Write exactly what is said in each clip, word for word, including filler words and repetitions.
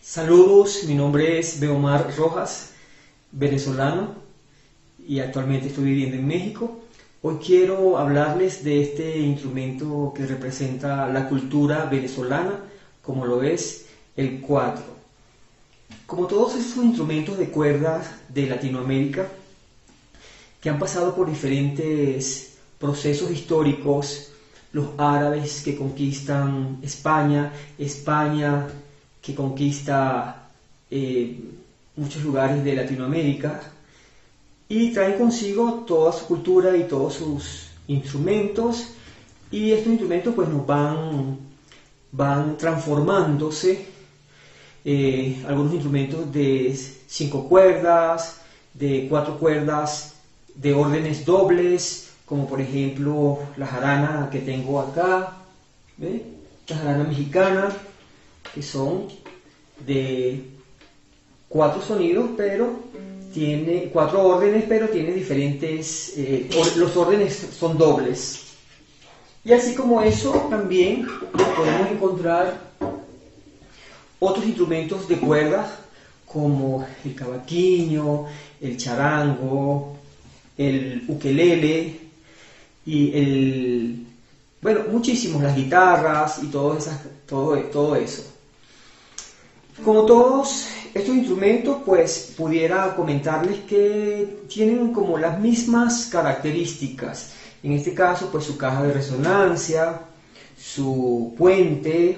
Saludos, mi nombre es Beomar Rojas, venezolano, y actualmente estoy viviendo en México. Hoy quiero hablarles de este instrumento que representa la cultura venezolana, como lo es el cuatro. Como todos estos instrumentos de cuerdas de Latinoamérica, que han pasado por diferentes procesos históricos, los árabes que conquistan España, España que conquista eh, muchos lugares de Latinoamérica, y traen consigo toda su cultura y todos sus instrumentos, y estos instrumentos pues nos van, van transformándose. Eh, algunos instrumentos de cinco cuerdas, de cuatro cuerdas, de órdenes dobles, como por ejemplo la jarana que tengo acá, ¿ve? La jarana mexicana, que son de cuatro sonidos, pero tiene cuatro órdenes, pero tiene diferentes, eh, or, los órdenes son dobles. Y así como eso, también podemos encontrar otros instrumentos de cuerdas, como el cavaquinho, el charango, el ukelele, y el, bueno, muchísimos, las guitarras y todo, esas, todo, todo eso. Como todos estos instrumentos, pues pudiera comentarles que tienen como las mismas características. En este caso, pues su caja de resonancia, su puente,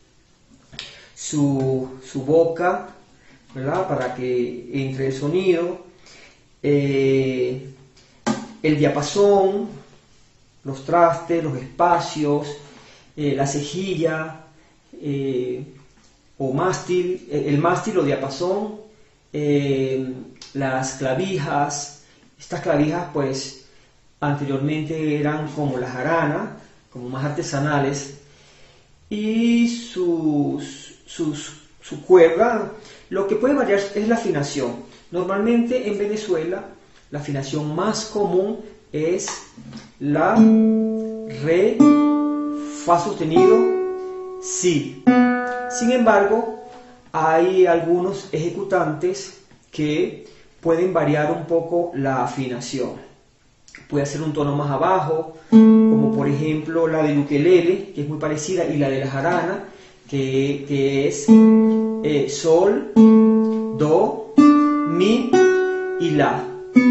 su, su boca, ¿verdad? Para que entre el sonido, eh, el diapasón, los trastes, los espacios, eh, la cejilla, eh, o mástil, el mástil o diapasón, eh, las clavijas. Estas clavijas pues anteriormente eran como la jarana, como más artesanales, y sus, sus, su cuerda, lo que puede variar es la afinación. Normalmente en Venezuela la afinación más común es la re, fa sostenido, si. Sin embargo, hay algunos ejecutantes que pueden variar un poco la afinación. Puede ser un tono más abajo, como por ejemplo la del ukelele, que es muy parecida, y la de la jarana, que, que es eh, sol, do, mi y la.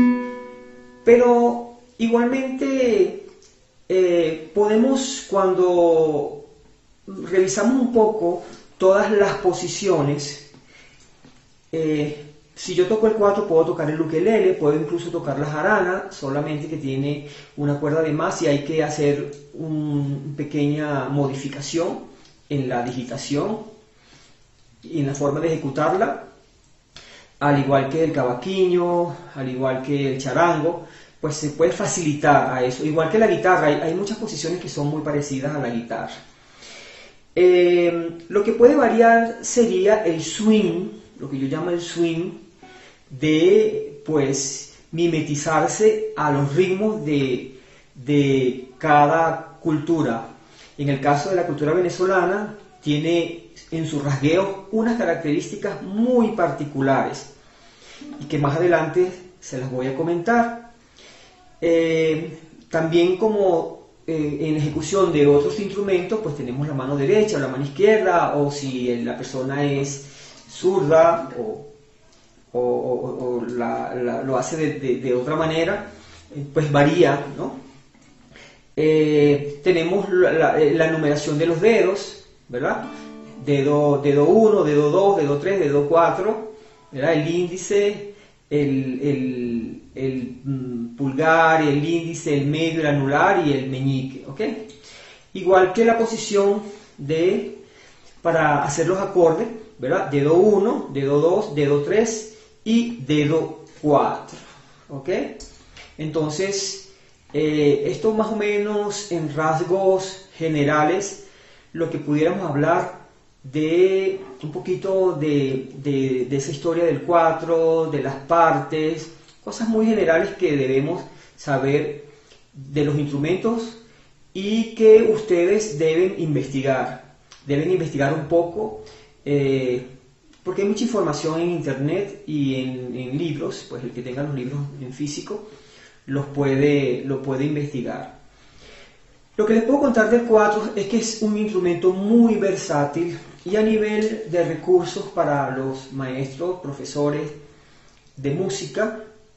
Pero igualmente eh, podemos, cuando revisamos un poco todas las posiciones, eh, si yo toco el cuatro puedo tocar el ukelele, puedo incluso tocar la jarana, solamente que tiene una cuerda de más y hay que hacer una pequeña modificación en la digitación y en la forma de ejecutarla, al igual que el cavaquinho, al igual que el charango, pues se puede facilitar a eso. Igual que la guitarra, hay, hay muchas posiciones que son muy parecidas a la guitarra. Eh, lo que puede variar sería el swing, lo que yo llamo el swing, de pues mimetizarse a los ritmos de, de cada cultura. En el caso de la cultura venezolana, tiene en su rasgueo unas características muy particulares y que más adelante se las voy a comentar. Eh, también como Eh, en ejecución de otros instrumentos, pues tenemos la mano derecha o la mano izquierda, o si la persona es zurda o, o, o, o la, la, lo hace de, de, de otra manera, eh, pues varía, ¿no? Eh, tenemos la, la, la numeración de los dedos, ¿verdad? Dedo, dedo uno, dedo dos, dedo tres, dedo cuatro, ¿verdad? El índice, el, el, el mm, pulgar, el índice, el medio, el anular y el meñique, ¿ok? Igual que la posición de, para hacer los acordes, ¿verdad? Dedo uno, dedo dos, dedo tres y dedo cuatro, ¿ok? Entonces, eh, esto más o menos en rasgos generales, lo que pudiéramos hablar de un poquito de, de, de esa historia del cuatro, de las partes, cosas muy generales que debemos saber de los instrumentos y que ustedes deben investigar. Deben investigar un poco eh, porque hay mucha información en internet y en, en libros, pues el que tenga los libros en físico los puede, lo puede investigar. Lo que les puedo contar del cuatro es que es un instrumento muy versátil y a nivel de recursos para los maestros, profesores de música,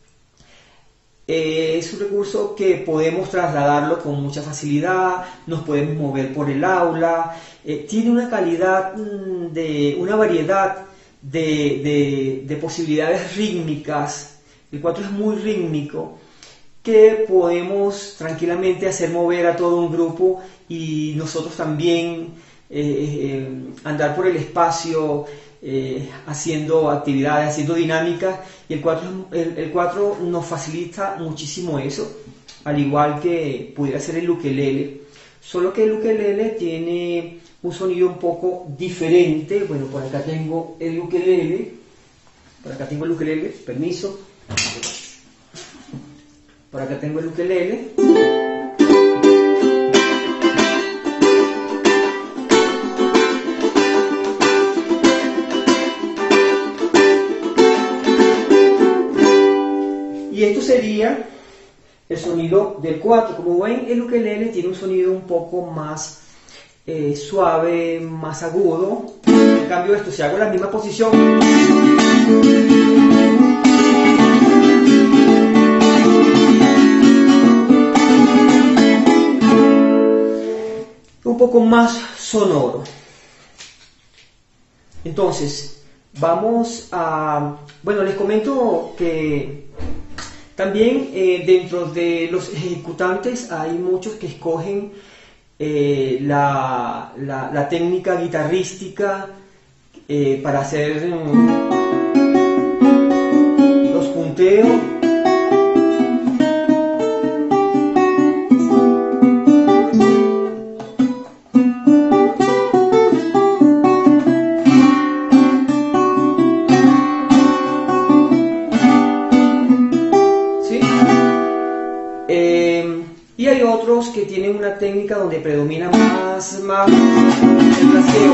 eh, es un recurso que podemos trasladarlo con mucha facilidad, nos podemos mover por el aula, eh, tiene una calidad, de, una variedad de, de, de posibilidades rítmicas. El cuatro es muy rítmico, que podemos tranquilamente hacer mover a todo un grupo y nosotros también eh, eh, andar por el espacio eh, haciendo actividades, haciendo dinámicas, y el cuatro, el, el cuatro nos facilita muchísimo eso, al igual que pudiera ser el ukelele, solo que el ukelele tiene un sonido un poco diferente. Bueno, por acá tengo el ukelele, por acá tengo el ukelele, permiso. Por acá tengo el ukelele. Y esto sería el sonido del cuatro. Como ven, el ukelele tiene un sonido un poco más eh, suave, más agudo. En cambio, esto, si hago la misma posición, un poco más sonoro. Entonces, vamos a... Bueno, les comento que también eh, dentro de los ejecutantes hay muchos que escogen eh, la, la, la técnica guitarrística eh, para hacer um, los punteos. Y hay otros que tienen una técnica donde predomina más, más el rasgueo.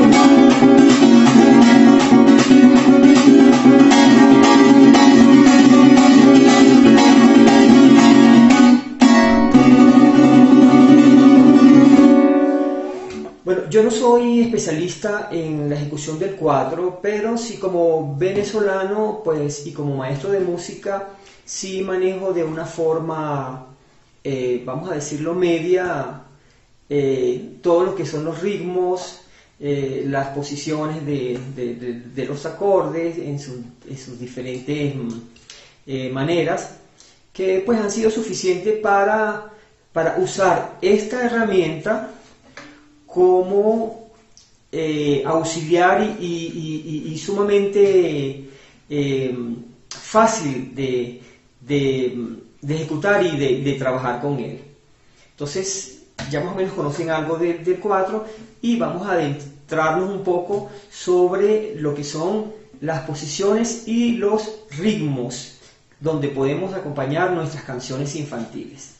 Bueno, yo no soy especialista en la ejecución del cuatro, pero sí, como venezolano, pues, y como maestro de música, sí manejo de una forma, Eh, vamos a decirlo, media, eh, todo lo que son los ritmos, eh, las posiciones de, de, de, de los acordes en, su, en sus diferentes eh, maneras, que pues han sido suficientes para, para usar esta herramienta como eh, auxiliar y, y, y, y sumamente eh, fácil de, de de ejecutar y de, de trabajar con él. Entonces, ya más o menos conocen algo de, del cuatro, y vamos a adentrarnos un poco sobre lo que son las posiciones y los ritmos donde podemos acompañar nuestras canciones infantiles.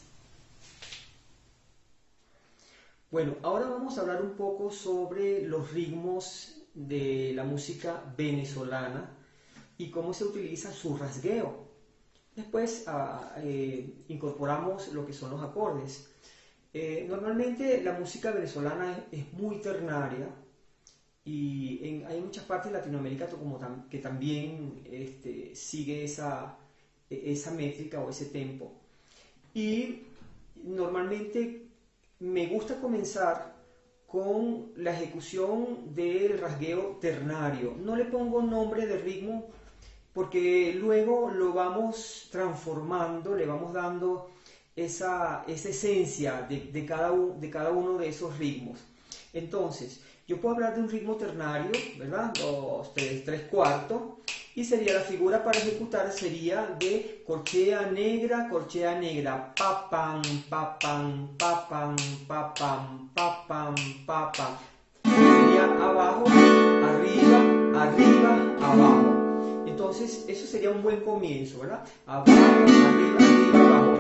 Bueno, ahora vamos a hablar un poco sobre los ritmos de la música venezolana y cómo se utiliza su rasgueo. Después ah, eh, incorporamos lo que son los acordes. Eh, normalmente la música venezolana es, es muy ternaria, y en, hay muchas partes de Latinoamérica como tam, que también este, sigue esa, esa métrica o ese tempo. Y normalmente me gusta comenzar con la ejecución del rasgueo ternario. No le pongo nombre de ritmo, porque luego lo vamos transformando, le vamos dando esa, esa esencia de, de, cada un, de cada uno de esos ritmos. Entonces, yo puedo hablar de un ritmo ternario, ¿verdad? Dos, tres, tres cuartos, y sería la figura para ejecutar sería de corchea negra, corchea negra, pa pam, pa pam, pa pam, pa pam, pa pam, pa pam. Sería abajo, arriba, arriba, abajo. Entonces, eso sería un buen comienzo, ¿verdad? Abajo, arriba, arriba, abajo.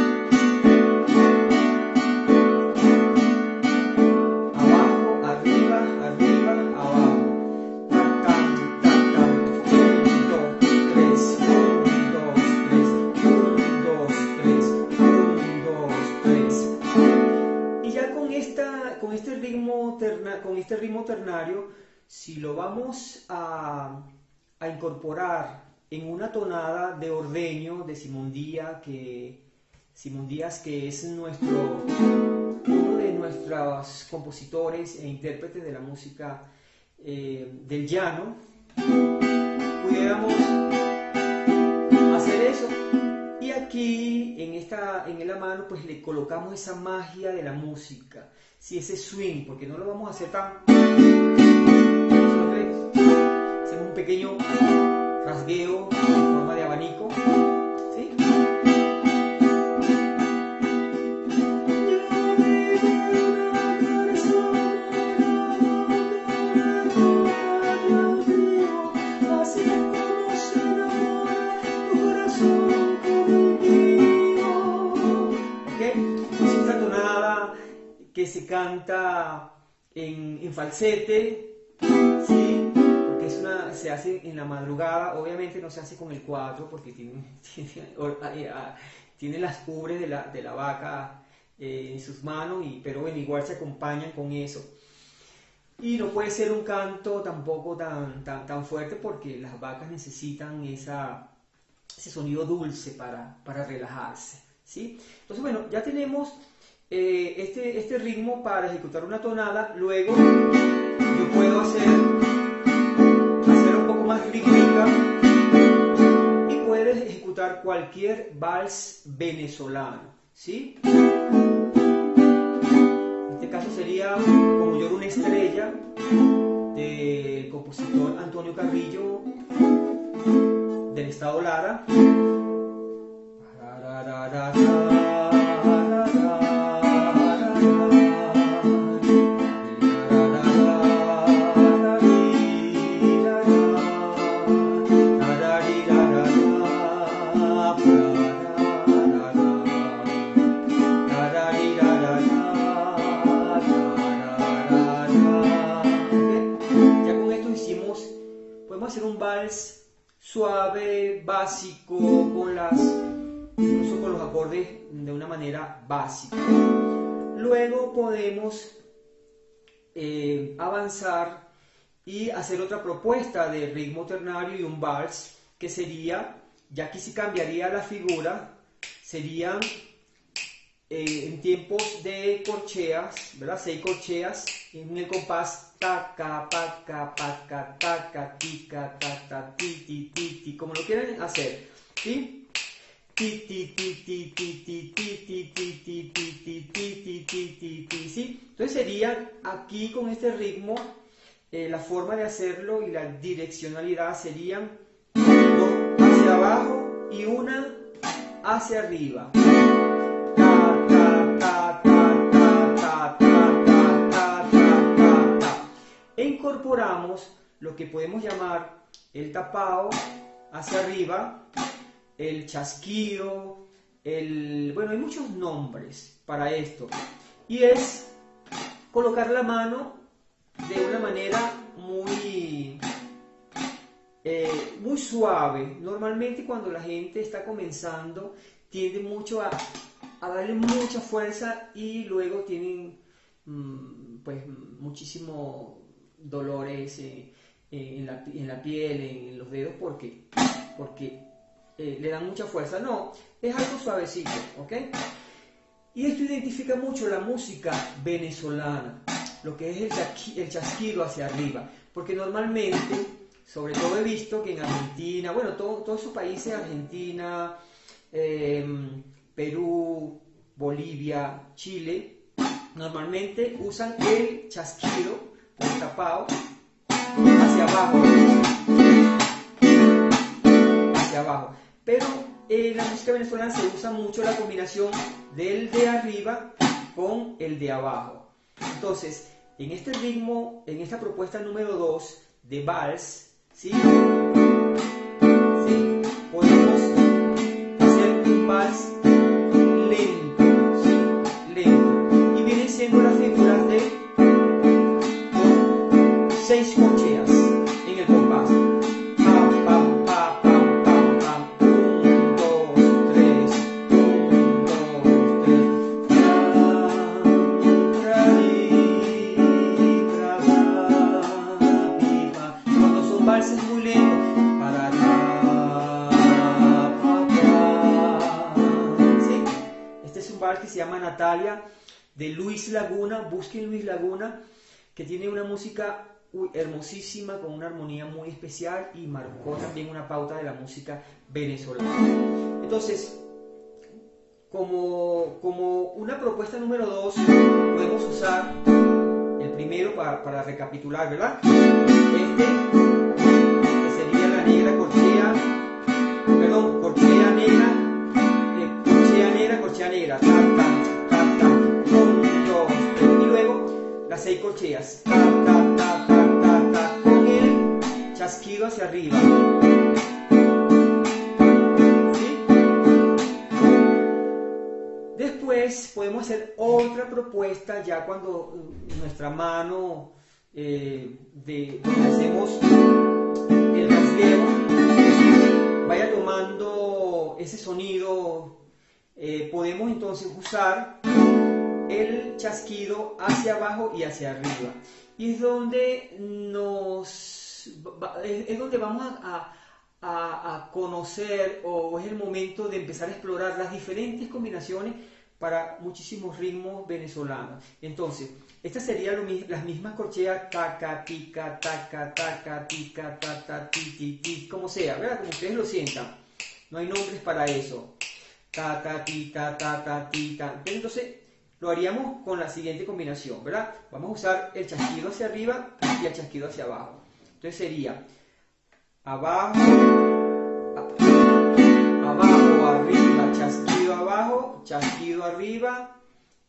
Abajo, arriba, ritmo ternario, si lo vamos a, a incorporar en una tonada de ordeño de Simón Díaz, que, Simón Díaz, que es nuestro, uno de nuestros compositores e intérpretes de la música eh, del llano, pudiéramos hacer eso. Y aquí, en, esta, en la mano, pues le colocamos esa magia de la música, sí, ese swing, porque no lo vamos a hacer tan... sino que hacemos un pequeño rasgueo en forma de abanico, ¿sí? Que se canta en, en falsete, ¿sí? Porque es una, se hace en la madrugada, obviamente no se hace con el cuatro porque tiene, tiene, tiene las ubres de la, de la vaca eh, en sus manos, y, pero bueno, igual se acompañan con eso. Y no puede ser un canto tampoco tan, tan, tan fuerte porque las vacas necesitan esa, ese sonido dulce para, para relajarse, ¿sí? Entonces, bueno, ya tenemos Eh, este, este ritmo para ejecutar una tonada. Luego yo puedo hacer, hacer un poco más rítmica y puedes ejecutar cualquier vals venezolano, ¿sí? En este caso sería Como llora una estrella, del compositor Antonio Carrillo, del estado Lara. Hacer un vals suave, básico, con las, incluso con los acordes de una manera básica. Luego podemos eh, avanzar y hacer otra propuesta de ritmo ternario y un vals, que sería, ya aquí sí cambiaría la figura, serían eh, en tiempos de corcheas, ¿verdad? Seis corcheas en el compás taca, paca, paca, taca, tica, ta, ti, ti, ti, ti, como lo quieran hacer, ¿sí? Ti, ti, ti, ti, ti, ti, ti, ti, ti, ti, ti, ti, ti, ti, ti, ti, ¿sí? Entonces sería aquí con este ritmo, eh, la forma de hacerlo y la direccionalidad serían dos hacia abajo y una hacia arriba. E incorporamos lo que podemos llamar el tapao hacia arriba, el chasquido, el... bueno, hay muchos nombres para esto. Y es colocar la mano de una manera muy, eh, muy suave. Normalmente cuando la gente está comenzando tiende mucho a, a darle mucha fuerza y luego tienen mmm, pues muchísimo dolores eh, eh, en, la, en la piel, en, en los dedos, porque, porque eh, le dan mucha fuerza. No, es algo suavecito, ¿ok? Y esto identifica mucho la música venezolana, lo que es el, chasqui, el chasquido hacia arriba, porque normalmente, sobre todo he visto que en Argentina, bueno, todo, todos esos países, Argentina, eh, Perú, Bolivia, Chile, normalmente usan el chasquido, el tapao, hacia abajo, hacia abajo. Pero en la música venezolana se usa mucho la combinación del de arriba con el de abajo. Entonces, en este ritmo, en esta propuesta número dos de vals, ¿sí? ¿Sí? Podemos hacer un vals lento, ¿sí? Lento. Y vienen siendo las figuras de seis corcheas en el compás. Pam, pam, pam, pam, pam, pam. Un, dos, tres. Un, dos, tres. Ra, ra, ri, ra, ra. vals que se llama Natalia, de Luis Laguna. Busquen Luis Laguna, que tiene una música uy, hermosísima, con una armonía muy especial, y marcó también una pauta de la música venezolana. Entonces, como, como una propuesta número dos, podemos usar el primero para, para recapitular, ¿verdad? Este, que sería la negra corchea, perdón, corchea negra, eh, corchea negra, corchea negra, ta, ta, ta, ta, un, dos, tres, y luego las seis corcheas, ta, ta, ta, ta, ta, ta, con el chasquido hacia arriba. Después podemos hacer otra propuesta ya cuando nuestra mano eh, de donde hacemos el rasgueo vaya tomando ese sonido. Eh, podemos entonces usar el chasquido hacia abajo y hacia arriba, y es donde nos es donde vamos a, a, a conocer, o es el momento de empezar a explorar las diferentes combinaciones para muchísimos ritmos venezolanos. Entonces, estas serían las mismas corcheas, taca, tica, taca, taca, tica, ta, ta, ti, ti, ti, como sea, ¿verdad? Como ustedes lo sientan. No hay nombres para eso. Ta, ta, ti, ta, ta, ta, ti, ta. Entonces, lo haríamos con la siguiente combinación, ¿verdad? Vamos a usar el chasquido hacia arriba y el chasquido hacia abajo. Entonces sería abajo, abajo, arriba, chasquido abajo, chasquido arriba.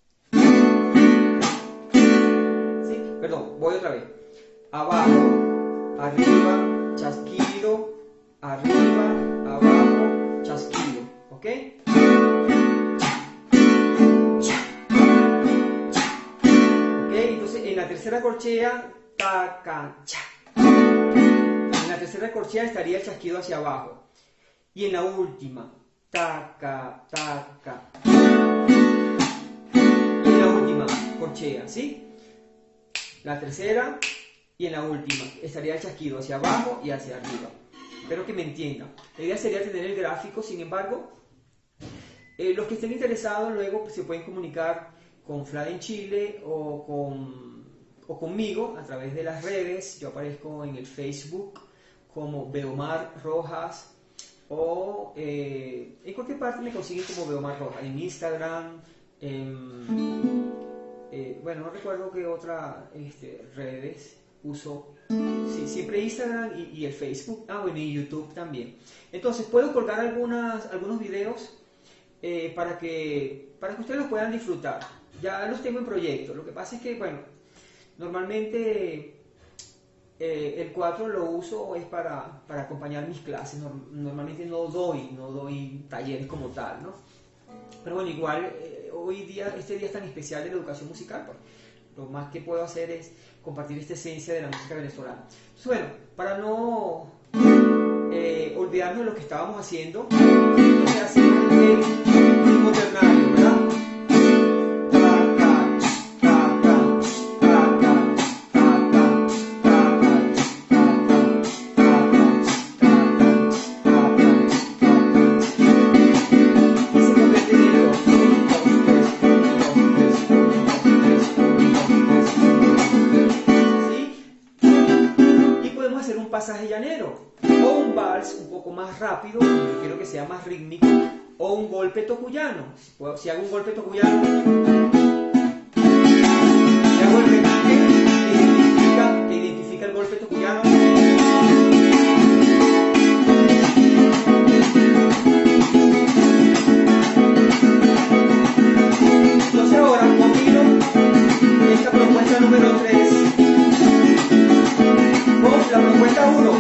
¿Sí? Perdón, voy otra vez. Abajo, arriba, chasquido, arriba, abajo, chasquido. ¿Ok? Ok, entonces en la tercera corchea, taca, cha. En la tercera corchea estaría el chasquido hacia abajo. Y en la última, taca, taca. Y en la última corchea, ¿sí? La tercera y en la última estaría el chasquido hacia abajo y hacia arriba. Espero que me entiendan. La idea sería tener el gráfico, sin embargo, eh, los que estén interesados luego pues, se pueden comunicar con Fla en Chile o, con, o conmigo a través de las redes. Yo aparezco en el Facebook como Beomar Rojas, o eh, en cualquier parte me consiguen como Beomar Rojas, en Instagram, en, eh, bueno, no recuerdo qué otras este, redes uso. Sí, siempre Instagram y, y el Facebook, ah bueno, y YouTube también. Entonces puedo colgar algunas, algunos videos eh, para, que, para que ustedes los puedan disfrutar. Ya los tengo en proyecto. Lo que pasa es que, bueno, normalmente eh, el cuatro lo uso es para, para acompañar mis clases. Normalmente no doy, no doy talleres como tal, ¿no? Pero bueno, igual eh, hoy día, este día es tan especial de la educación musical, pues lo más que puedo hacer es compartir esta esencia de la música venezolana. Entonces, bueno, para no eh, olvidarnos de lo que estábamos haciendo, entonces hacemos el ritmo ternario, ¿verdad? Pasaje llanero, o un vals un poco más rápido, yo quiero que sea más rítmico, o un golpe tocuyano. Si hago un golpe tocuyano, si hago el repique que identifica, que identifica el golpe tocuyano. Entonces ahora combino esta propuesta número tres con la propuesta uno.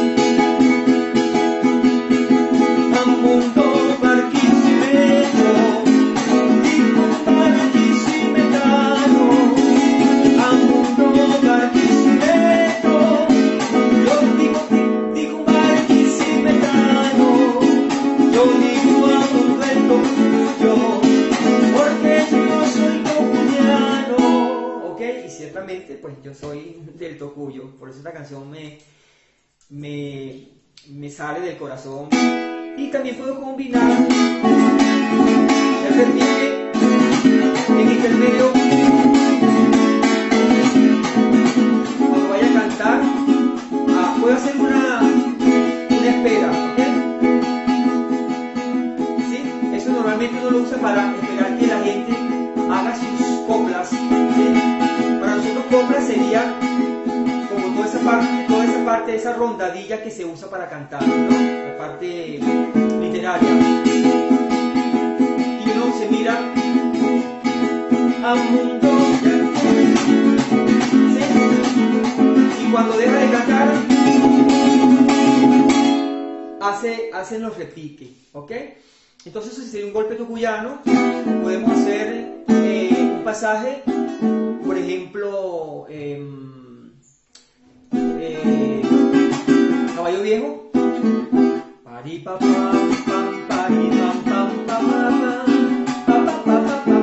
Ambundo Barquisimeto, dijo Barquisimetano. Ambundo Barquisimeto, yo digo, digo Barquisimetano. Yo digo Ambundo el Tocuyo, porque yo soy tocuñano. Ok, y ciertamente pues yo soy del Tocuyo, por eso esta canción me, me, me sale del corazón. Y también puedo combinar el repique para esperar que la gente haga sus coplas, ¿sí? Para nosotros coplas sería como toda esa parte, toda esa parte, esa rondadilla que se usa para cantar, ¿no? La parte literaria. Y uno se mira a un mundo, ¿sí? Y cuando deja de cantar, hace, hacen los repiques, ¿ok? Entonces, si sería un golpe tucuyano, podemos hacer eh, un pasaje, por ejemplo, eh, eh, Caballo Viejo. Pari, pa, pam, pam, pari, pam, pam, pam, pam, pam, pam, pam, pam, pam,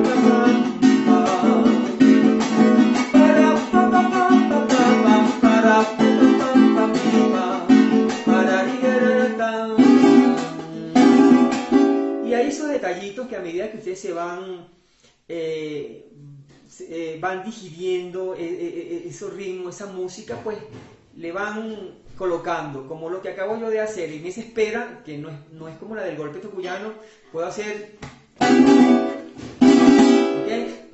y hay esos detallitos que a medida que ustedes se van eh, se, eh, van digiriendo eh, eh, esos ritmos, esa música, pues le van colocando, como lo que acabo yo de hacer. En esa espera, que no es, no es como la del golpe tucuyano, puedo hacer, ¿ok?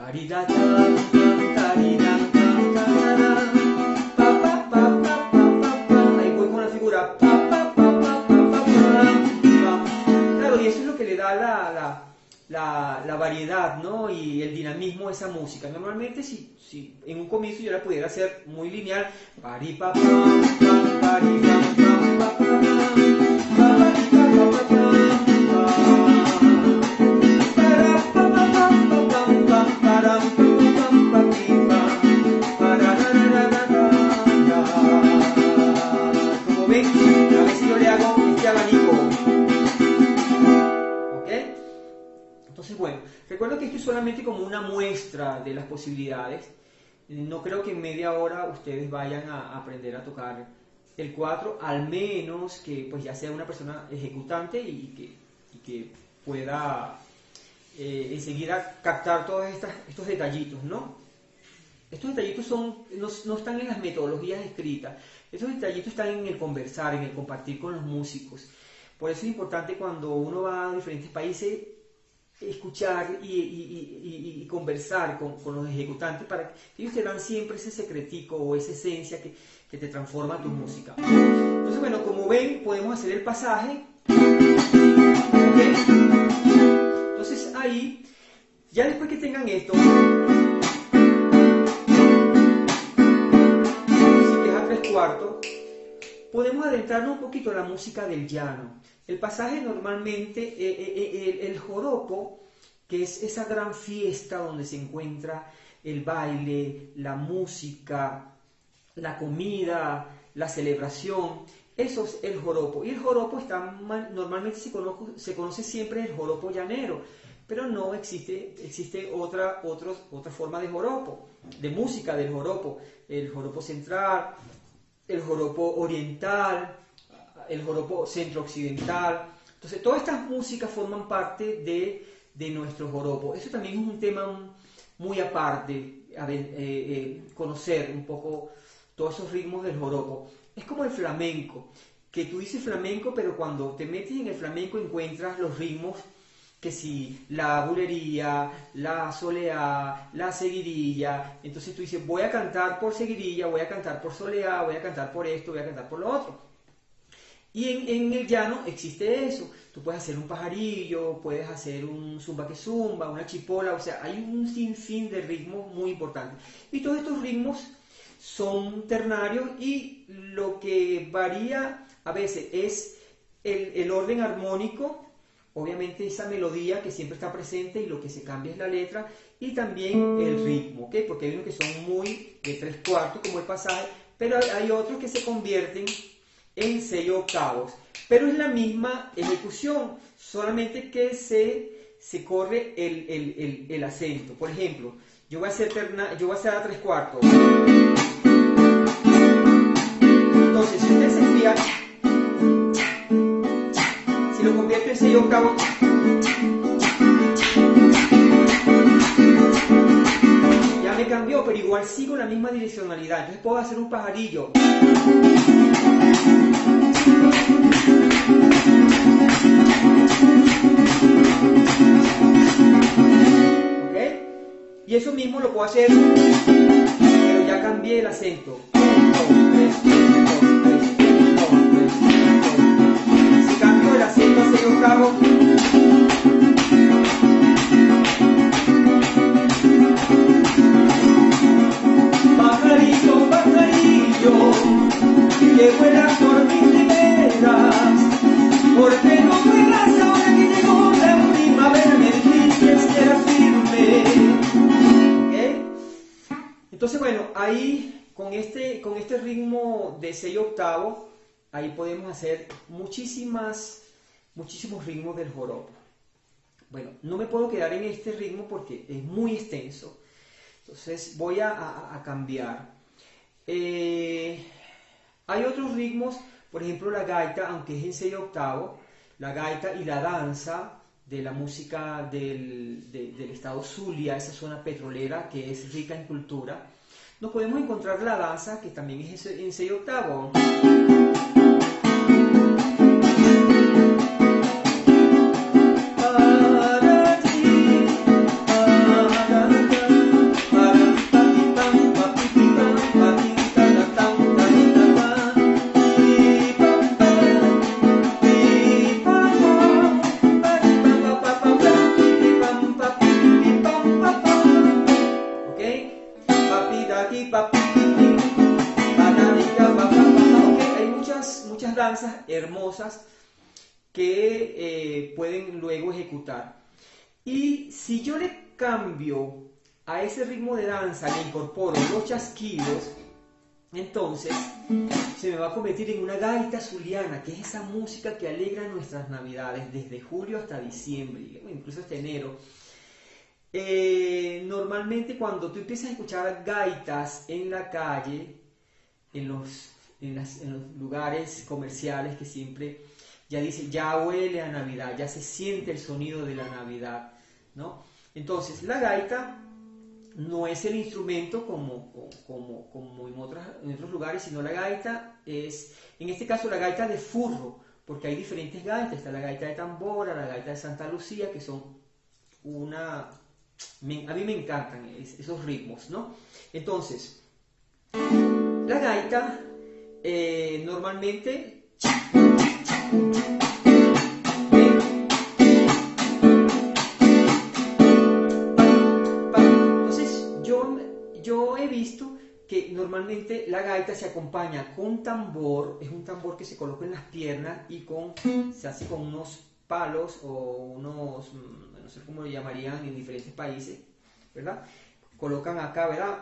Ahí voy con la figura. Claro, y eso es lo que le da la, la, la, la variedad, ¿no? Y el dinamismo de esa música. Normalmente, si, si en un comienzo yo la pudiera hacer muy lineal, como ven, a ver si yo le hago este abanico. ¿Ok? Entonces, bueno, recuerdo que esto es solamente como una muestra de las posibilidades. No creo que en media hora ustedes vayan a aprender a tocar el cuatro, al menos que pues ya sea una persona ejecutante y que, y que pueda eh, enseguida captar todos estas, estos detallitos, ¿no? Estos detallitos son, no, no están en las metodologías escritas, estos detallitos están en el conversar, en el compartir con los músicos. Por eso es importante cuando uno va a diferentes países escuchar y, y, y, y conversar con, con los ejecutantes para que ellos te dan siempre ese secretico o esa esencia que, que te transforma tu música. Entonces, bueno, como ven, podemos hacer el pasaje. ¿Okay? Entonces ahí, ya después que tengan esto, si que es a tres cuartos, podemos adentrarnos un poquito a la música del llano. El pasaje normalmente, eh, eh, el, el joropo, que es esa gran fiesta donde se encuentra el baile, la música, la comida, la celebración, eso es el joropo. Y el joropo está, normalmente se conoce, se conoce siempre el joropo llanero, pero no existe, existe otra, otros, otra forma de joropo, de música del joropo. El joropo central, el joropo oriental, el joropo centro-occidental. Entonces, todas estas músicas forman parte de, de nuestro joropo. Eso también es un tema muy aparte, a ver, eh, eh, conocer un poco todos esos ritmos del joropo. Es como el flamenco, que tú dices flamenco, pero cuando te metes en el flamenco encuentras los ritmos, que si la bulería, la soleá, la seguidilla. Entonces tú dices, voy a cantar por seguidilla, voy a cantar por soleá, voy a cantar por esto, voy a cantar por lo otro. Y en, en el llano existe eso. Tú puedes hacer un pajarillo, puedes hacer un zumba que zumba, una chipola, o sea, hay un sinfín de ritmos muy importantes. Y todos estos ritmos son ternarios y lo que varía a veces es el, el orden armónico, obviamente esa melodía que siempre está presente y lo que se cambia es la letra y también el ritmo, ¿ok? Porque hay unos que son muy de tres cuartos como el pasaje, pero hay otros que se convierten en seis octavos, pero es la misma ejecución, solamente que se, se corre el, el, el, el acento. Por ejemplo, yo voy a hacer, terna, yo voy a hacer a tres cuartos. Entonces, si ustedes se fijan, si lo convierto en seis octavos, ya me cambió, pero igual sigo la misma direccionalidad. Entonces puedo hacer un pajarillo. Y eso mismo lo puedo hacer, pero ya cambié el acento. Si cambio el acento a seis octavos, pajarillo, pajarillo, que vuelas por mis riberas, ¿por qué no vuelas ahora que llegó la primavera? Me dijiste que era firme. ¿Okay? Entonces, bueno, ahí con este, con este ritmo de seis octavos, ahí podemos hacer muchísimas, muchísimos ritmos del joropo. Bueno, no me puedo quedar en este ritmo porque es muy extenso. Entonces voy a, a, a cambiar. Eh, hay otros ritmos, por ejemplo la gaita, aunque es en seis octavos, la gaita y la danza de la música del, de, del estado Zulia, esa zona petrolera que es rica en cultura. Nos podemos encontrar la danza, que también es en seis octavos. Danzas hermosas que eh, pueden luego ejecutar. Y si yo le cambio a ese ritmo de danza, le incorporo los chasquidos, entonces se me va a convertir en una gaita zuliana, que es esa música que alegra nuestras navidades desde julio hasta diciembre, incluso hasta enero. Eh, normalmente cuando tú empiezas a escuchar gaitas en la calle, en los En, las, en los lugares comerciales, que siempre ya dice, ya huele a Navidad, ya se siente el sonido de la Navidad, ¿no? Entonces la gaita no es el instrumento como, como, como en, otras, en otros lugares, sino la gaita es, en este caso la gaita de furro, porque hay diferentes gaitas, está la gaita de tambora, la gaita de Santa Lucía, que son una, me, a mí me encantan esos ritmos, ¿no? Entonces la gaita Eh, normalmente entonces yo, yo he visto que normalmente la gaita se acompaña con tambor, es un tambor que se coloca en las piernas y con, se hace con unos palos o unos, no sé cómo lo llamarían en diferentes países, ¿verdad? Colocan acá, ¿verdad?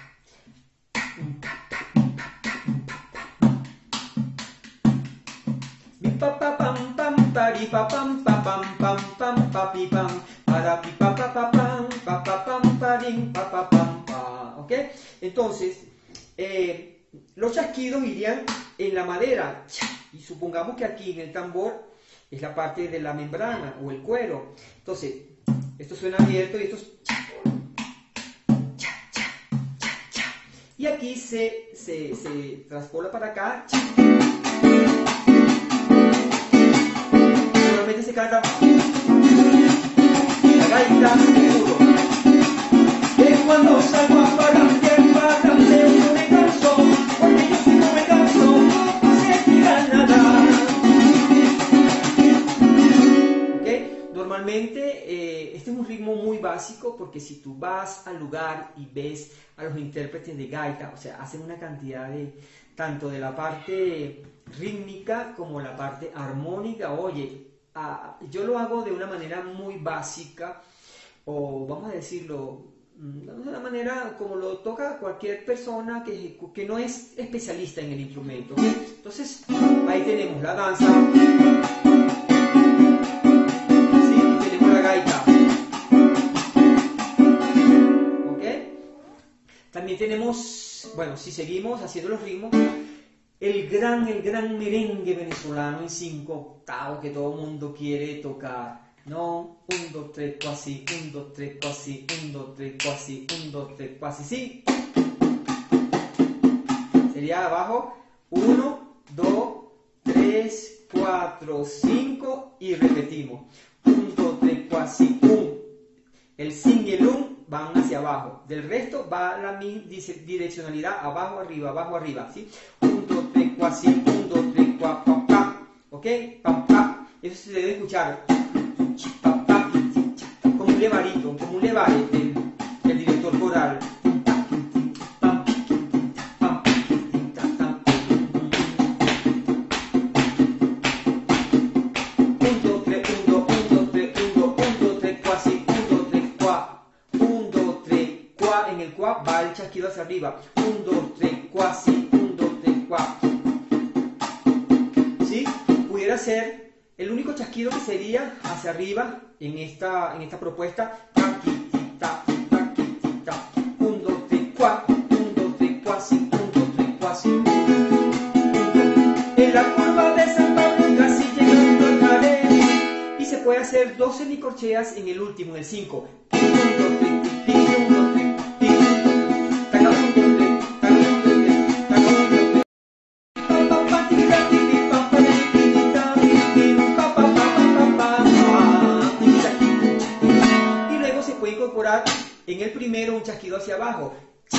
Pa pa pam pam pari pa pam pa pam pam pam pa pi pam para pi pa pa pa pam pa pa pam parim pa pa pam pa, ¿ok? Entonces eh, los chasquidos irían en la madera y supongamos que aquí en el tambor es la parte de la membrana o el cuero. Entonces esto suena abierto y esto es... y aquí se, se, se traspola para acá. Se canta la gaita seguro. Es cuando salgo a parrandear, parrandeo no me canso, porque yo si no me canso, no se tira nada. ¿Okay? Normalmente eh, este es un ritmo muy básico, porque si tú vas al lugar y ves a los intérpretes de gaita, o sea, hacen una cantidad de, tanto de la parte rítmica como la parte armónica, oye, Uh, yo lo hago de una manera muy básica, o vamos a decirlo de una manera como lo toca cualquier persona que, que no es especialista en el instrumento. Entonces ahí tenemos la danza, ¿sí? Y tenemos la gaita, ¿okay? También tenemos, bueno, si seguimos haciendo los ritmos, El gran, el gran merengue venezolano en cinco octavos que todo el mundo quiere tocar, ¿no? Un, dos, tres, cuasi, un, dos, tres, cuasi, un, dos, tres, cuasi, un, dos, tres, cuasi, ¿sí? Sería abajo, uno, dos, tres, cuatro, cinco y repetimos. Un, dos, tres, cuasi, un. El sin y el un van hacia abajo. Del resto va la mi direccionalidad abajo, arriba, abajo, arriba, ¿sí? uno, dos, tres, cuatro, cinco, uno, dos, tres, cuatro, pam, pam, ¿ok? Pam, pam. Eso se debe escuchar. Pam, pam, como un levarito, como un levare del, del director coral. Va el chasquido hacia arriba. uno, dos, tres, cuatro, sí. uno, dos, tres, cuatro. ¿Sí? Pudiera ser el único chasquido que sería hacia arriba en esta, en esta propuesta. uno, dos, tres, cuatro. uno, dos, tres, cuatro, sí. uno, dos, tres, cuatro, sí. En la curva de San Pablo casi llegando al Jarén. Y se puede hacer dos semicorcheas en el último, en el cinco. En el primero un chasquido hacia abajo.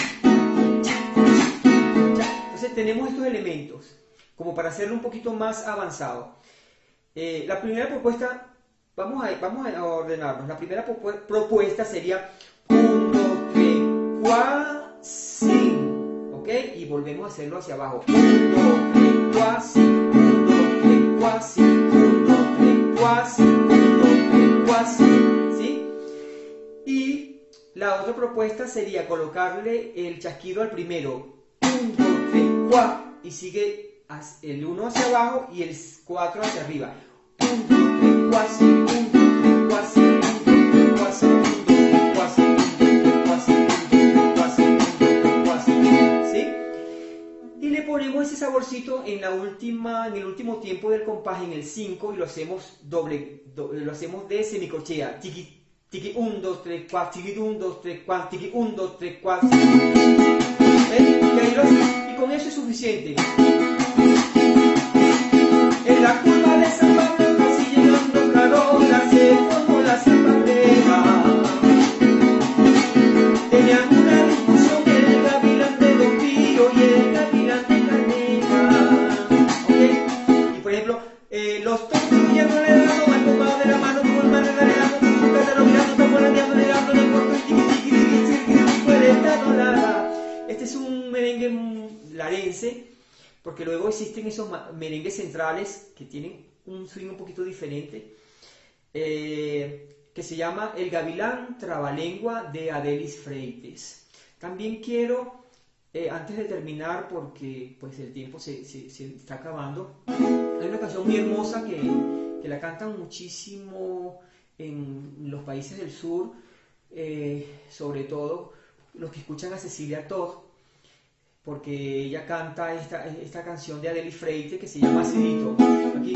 Entonces tenemos estos elementos como para hacerlo un poquito más avanzado. Eh, la primera propuesta, vamos a, vamos a ordenarnos. La primera propuesta sería uno, dos, tres, cuatro, cinco. ¿Ok? Y volvemos a hacerlo hacia abajo. uno, dos, tres, cuatro, cinco. uno, dos, tres, cuatro, cinco. uno, dos, tres, cuatro, cinco. uno, dos, tres, cuatro, cinco. ¿Sí? Y la otra propuesta sería colocarle el chasquido al primero. uno, dos, tres, cuatro. Y sigue el uno hacia abajo y el cuatro hacia arriba. uno, dos, tres, cuatro, cinco. uno, dos, tres, cuatro, cinco. uno, dos, tres, cuatro, cinco. ¿Sí? Y le ponemos ese saborcito en la última, en el último tiempo del compás, en el cinco, y lo hacemos doble, doble lo hacemos de semicorchea. Tiqui, Tiki uno, dos, tres, cuatro, tiki uno, dos, tres, cuatro, tiki uno, dos, tres, cuatro. Y con eso es suficiente. En la curva de San Pablo, casi llegando Carola, se formó la zapatería. Tenían una discusión el gavilán de Don Pío y el gavilán de Canela. ¿Okay? Y por ejemplo, eh, los tontos ya no le dan al tomado de la mano como el mar de la mirando. Este es un merengue larense, porque luego existen esos merengues centrales que tienen un swing un poquito diferente, eh, que se llama El Gavilán Trabalengua de Adelis Freites. También quiero, eh, antes de terminar, porque pues el tiempo se, se, se está acabando, hay una canción muy hermosa que, que la cantan muchísimo en los países del sur, eh, sobre todo los que escuchan a Cecilia Todd, porque ella canta esta, esta canción de Adelis Freites que se llama Acidito. Aquí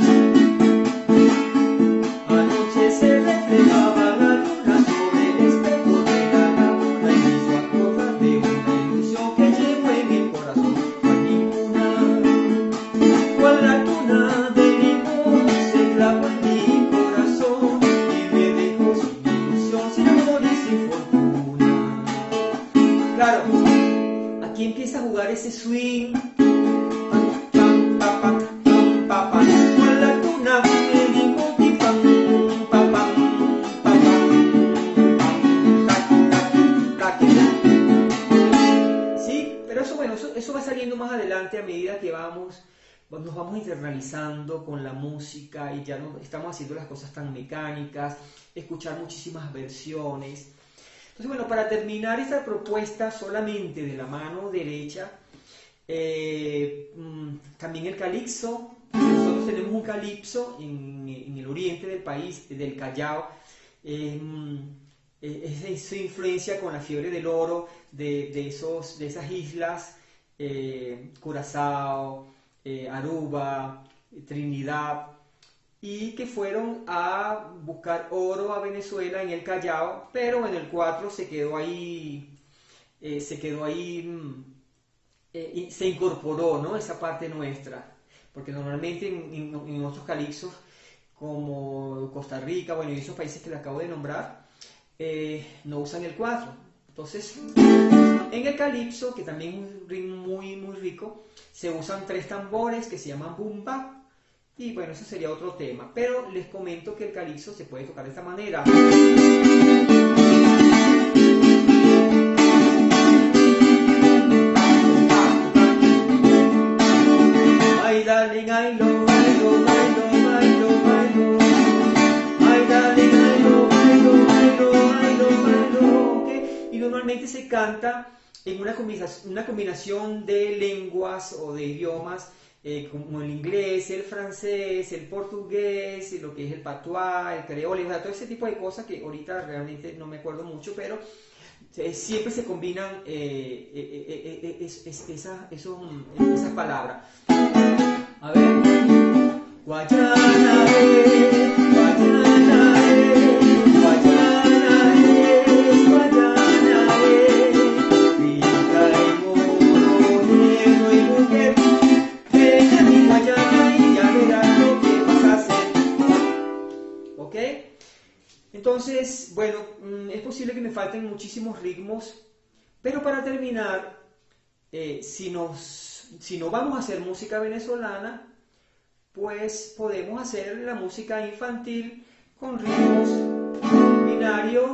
anoche se reflejaba la luna sobre el espejo de la laguna y me hizo acordar de una ilusión que llevo en el corazón. Cual ninguna, cual la tuna de limón se clavó en mi corazón y me dejó sin ilusión, sin amor y sin fortuna. Claro, aquí empieza a jugar ese swing. Sí, pero eso bueno, eso, eso va saliendo más adelante a medida que vamos, nos vamos internalizando con la música y ya no estamos haciendo las cosas tan mecánicas, escuchar muchísimas versiones. Entonces, bueno, para terminar esta propuesta solamente de la mano derecha, eh, también el calipso. Nosotros tenemos un calipso en, en el oriente del país, del Callao. Eh, es esa influencia con la fiebre del oro de, de, esos, de esas islas, eh, Curazao, eh, Aruba, Trinidad, y que fueron a buscar oro a Venezuela en el Callao, pero en el cuatro se quedó ahí, eh, se quedó ahí, eh, y se incorporó, ¿no?, esa parte nuestra, porque normalmente en, en, en otros calipsos, como Costa Rica, bueno, y esos países que le acabo de nombrar, eh, no usan el cuatro, Entonces, en el calipso, que también es un ritmo muy, muy rico, se usan tres tambores que se llaman boom bap. Y bueno, eso sería otro tema. Pero les comento que el calipso se puede tocar de esta manera. Ay, darling, I love, I love, I love, I love, I love. Ay, darling, I love, I love, I love, I love, I love. ¿Okay? Y normalmente se canta en una combinación, una combinación de lenguas o de idiomas, eh, como el inglés, el francés, el portugués, lo que es el patuá, el creole, o sea, todo ese tipo de cosas que ahorita realmente no me acuerdo mucho, pero eh, siempre se combinan eh, eh, eh, eh, es, es, esa, eso, esas palabras. A ver. Guayana, eh, Guayana, eh, Guayana, eh, Guayana, eh, rica y moro, negro y mujer, ven a mi Guayana y ya verás lo que vas a hacer. ¿Ok? Entonces, bueno, es posible que me falten muchísimos ritmos, pero para terminar, eh, si nos Si no vamos a hacer música venezolana, pues podemos hacer la música infantil con ritmos binarios.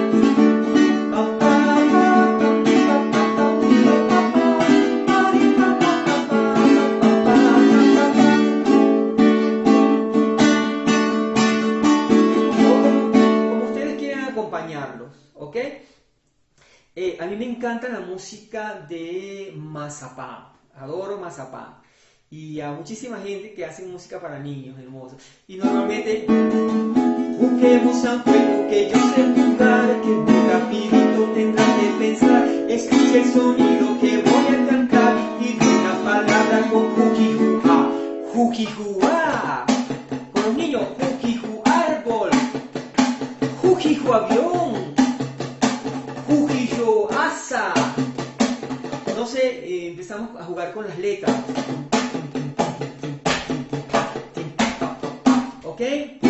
Como ustedes quieran acompañarlos, ¿ok? Eh, a mí me encanta la música de Mazapán. Adoro Mazapán. Y a muchísima gente que hace música para niños, hermoso. Y normalmente, busquemos a fuego que yo sé jugar, que muy rapidito tendrás que pensar. Escuche el sonido que voy a cantar y de una palabra con jujijua, jujijua. Con los niños, jujiju árbol, jujiju avión, jujiju asa. Entonces eh, empezamos a jugar con las letras. ¿Ok?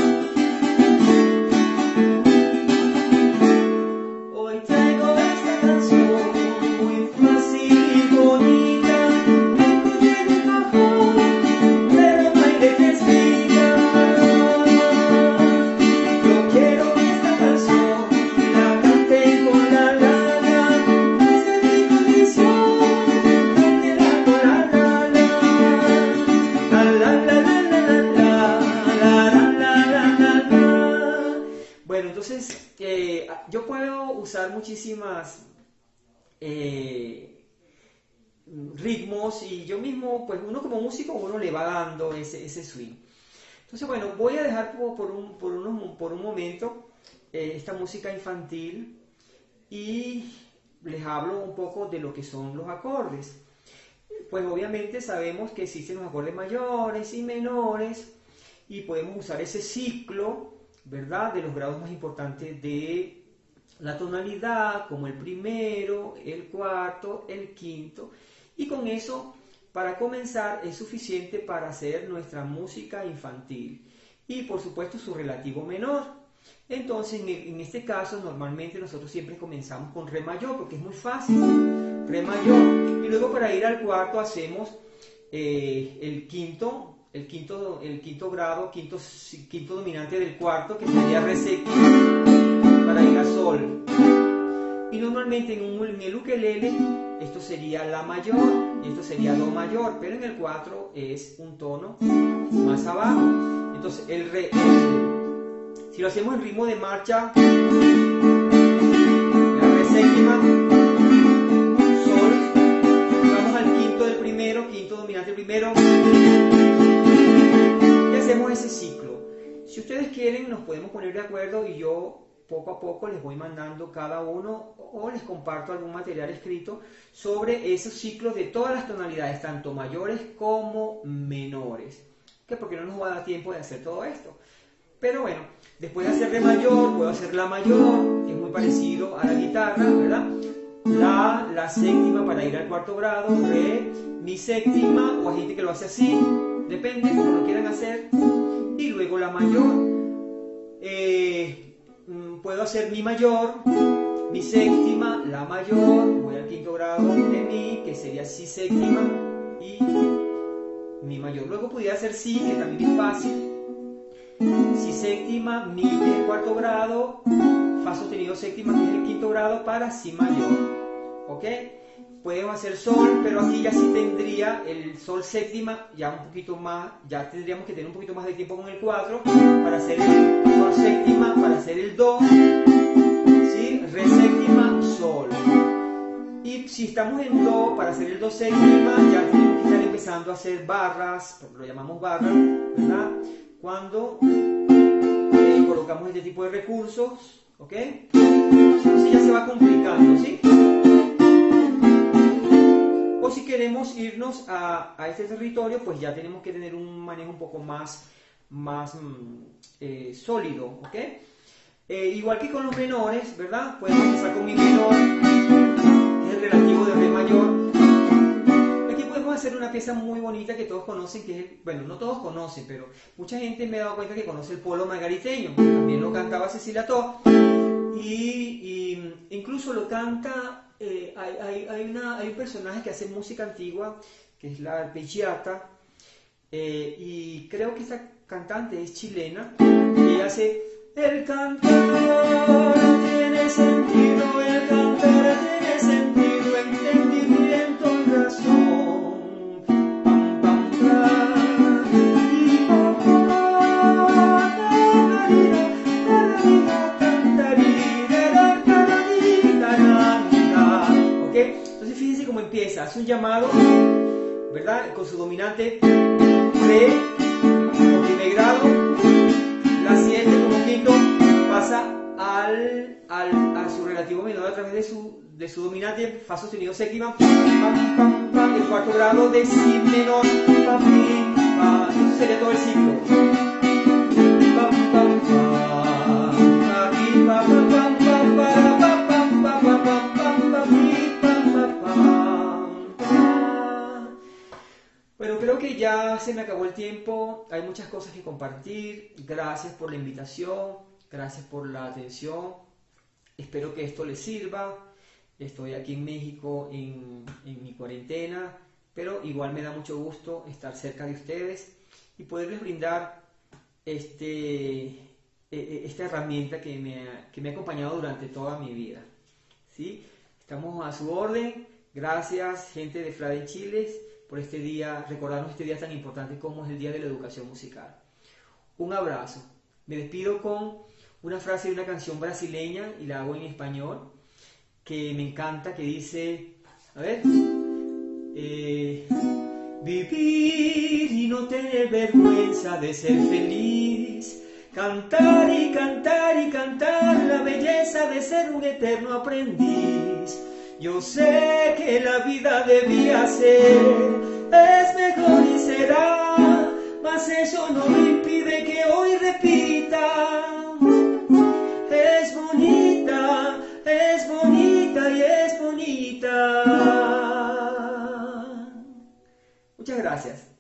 Hoy traigo esta canción muy fácil y bonita, en un cajón, pero no hay que explicar. Yo quiero esta canción, la canté con la lana, esa es mi condición. Bueno, entonces eh, yo puedo usar muchísimas eh, ritmos y yo mismo, pues uno como músico, uno le va dando ese, ese swing. Entonces, bueno, voy a dejar por, por, un, por, unos, por un momento eh, esta música infantil y les hablo un poco de lo que son los acordes. Pues obviamente sabemos que existen los acordes mayores y menores y podemos usar ese ciclo, ¿verdad?, de los grados más importantes de la tonalidad, como el primero, el cuarto, el quinto, y con eso, para comenzar, es suficiente para hacer nuestra música infantil y por supuesto su relativo menor. Entonces, en, en este caso, normalmente nosotros siempre comenzamos con re mayor porque es muy fácil, re mayor, y luego para ir al cuarto hacemos eh, el quinto El quinto, el quinto grado, quinto, quinto dominante del cuarto, que sería re séptima, para ir a sol. Y normalmente en, un, en el ukelele esto sería la mayor y esto sería do mayor, pero en el cuatro es un tono más abajo. Entonces el re, el, si lo hacemos en ritmo de marcha, la re séptima, sol, vamos al quinto del primero, quinto dominante del primero, hacemos ese ciclo. Si ustedes quieren, nos podemos poner de acuerdo y yo poco a poco les voy mandando cada uno o les comparto algún material escrito sobre esos ciclos de todas las tonalidades, tanto mayores como menores, que porque no nos va a dar tiempo de hacer todo esto. Pero bueno, después de hacer re mayor, puedo hacer la mayor, que es muy parecido a la guitarra, ¿verdad? La, la séptima para ir al cuarto grado, re, mi séptima, o hay gente que lo hace así, depende como lo quieran hacer, y luego la mayor. Eh, puedo hacer mi mayor, mi séptima, la mayor, voy al quinto grado de mi, que sería si séptima y mi mayor. Luego pudiera hacer si, que también es fácil. Si séptima, mi, que es el cuarto grado, fa sostenido séptima, que es el quinto grado, para si mayor. ¿Ok? Podemos hacer sol, pero aquí ya sí tendría el sol séptima, ya un poquito más, ya tendríamos que tener un poquito más de tiempo con el cuatro para hacer el sol séptima, para hacer el do, ¿sí? Re séptima, sol. Y si estamos en do, para hacer el do séptima, ya tenemos que estar empezando a hacer barras, lo llamamos barras, ¿verdad? Cuando eh, colocamos este tipo de recursos, ¿ok? Entonces ya se va complicando, ¿sí? O si queremos irnos a, a este territorio, pues ya tenemos que tener un manejo un poco más, más eh, sólido, ¿ok? Eh, igual que con los menores, ¿verdad? Podemos empezar con mi menor, que es el relativo de re mayor. Aquí podemos hacer una pieza muy bonita que todos conocen, que es, el, bueno, no todos conocen, pero mucha gente me ha dado cuenta que conoce el polo margariteño, también lo cantaba Cecilia Todd, y, y incluso lo canta... Eh, hay, hay, hay, una, hay un personaje que hace música antigua, que es la arpeggiata, eh, y creo que esta cantante es chilena, y ella hace: el cantar tiene sentido, el cantar tiene sentido, entendimiento y razón. Pam, pam, pam, y pam, pam, entonces fíjense cómo empieza, hace un llamado, ¿verdad? Con su dominante re, como primer grado, la siete como quinto, pasa al, al, a su relativo menor a través de su, de su dominante, fa sostenido séptima, pam, pam, pam, el cuarto grado de si menor, pam, pam, pam, eso sería todo el ciclo. Pam, pam, pam, pam, pam, pam, pam, pam, pam. Bueno, creo que ya se me acabó el tiempo, hay muchas cosas que compartir, gracias por la invitación, gracias por la atención, espero que esto les sirva. Estoy aquí en México en, en mi cuarentena, pero igual me da mucho gusto estar cerca de ustedes y poderles brindar este, esta herramienta que me, ha, que me ha acompañado durante toda mi vida, ¿sí? Estamos a su orden. Gracias, gente de Frade Chile, por este día, recordarnos este día tan importante como es el Día de la Educación Musical. Un abrazo. Me despido con una frase de una canción brasileña y la hago en español, que me encanta, que dice, a ver, eh, vivir y no tener vergüenza de ser feliz, cantar y cantar y cantar la belleza de ser un eterno aprendiz. Yo sé que la vida debía ser, es mejor y será, mas eso no impide que hoy repita. Es bonita, es bonita y es bonita. Muchas gracias.